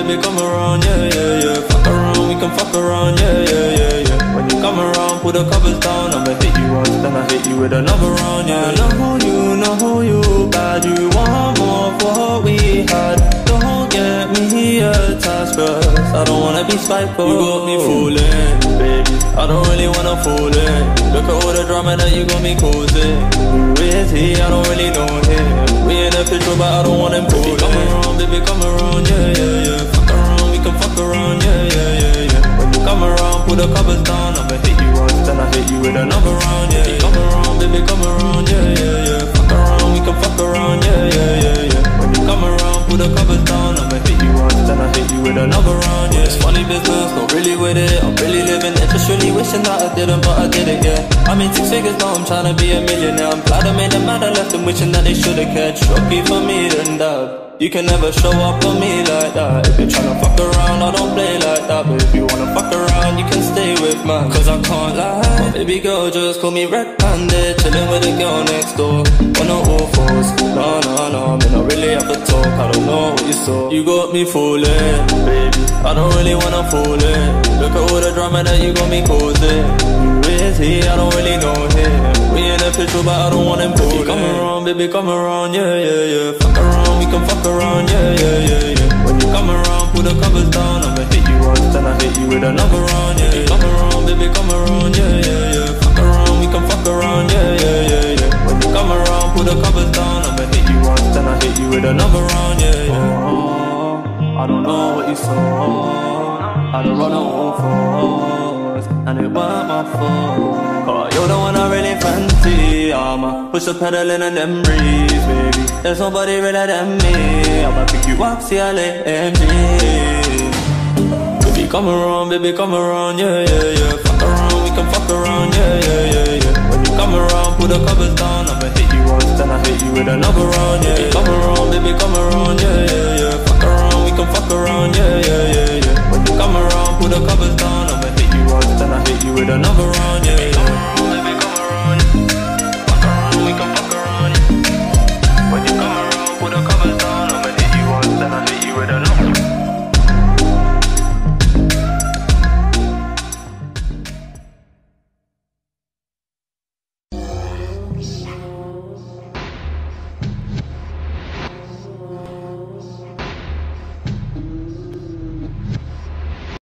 baby, come around, yeah, yeah, yeah. Fuck around, we can fuck around, yeah, yeah, yeah, yeah. When you come around, put the covers down. I'ma hit you once, then I hit you with another round, yeah. I know you bad, you want more for what we had. Don't get me attached, cause I don't wanna be spiteful. You got me fooling, baby, I don't really wanna fool it. Look at all the drama that you got me causing. Who is he? I don't really know him. We in a picture, but I don't want him pulling. Come around, baby, come around, yeah, yeah, yeah. Fuck around, we can fuck around, yeah, yeah, yeah, yeah. When you come around, put the covers down. I'ma hit you once, then I hit you with another round, yeah. Come around, baby, come around, yeah, yeah, yeah. Fuck around, we can fuck around, yeah, yeah, yeah, yeah. When you come around, put the covers down. I'ma hit you once, then I hit you with another round, yeah. It's funny business, not really with it. I'm really living it, just really wishing that I didn't, but I did it, yeah. I mean 6 figures now, I'm trying to be a millionaire. I'm glad I made them mad, I left them wishing that they should've cared. Lucky for me than that. You can never show up on me like that. If you're tryna fuck around, I don't play like that. But if you wanna fuck around, you can stay with man, cause I can't lie. My baby girl just call me red-handed, chilling with a girl next door on the all fours. No, no, no, I mean I really have to talk. I don't know what you saw. You got me fooling, baby, I don't really wanna fool it. Look at all the drama that you got me causing. Who is he? I don't really know him. We in a picture, but I don't want him pulling. Come around, baby, come around, yeah, yeah, yeah. Fuck around, we can fuck around, yeah, yeah, yeah, yeah. When you come around, put the covers down. I'ma hit you once, then I hit you with another round, yeah. Come around, baby, come around, yeah, yeah, yeah. Fuck around, we can fuck around, yeah, yeah, yeah, yeah. When you come around, put the covers down. I'ma hit you once, then I hit you with another round, yeah, yeah. Oh, I don't know what you saw. I don't run on force, and it weren't my fault. Cause you're the one I really fancy. I'ma push the pedal in and them breeze, baby. There's nobody realer than me. I'ma pick you up, CLAMG. Baby, come around, baby, come around, yeah, yeah, yeah. Fuck around, we can fuck around, yeah, yeah, yeah, yeah. When you come around, put the covers down. I'ma hit you once, then I hit you with another round, yeah. Come around, baby, come around, yeah, yeah, yeah. Fuck around, we can fuck around, yeah, yeah, yeah, yeah.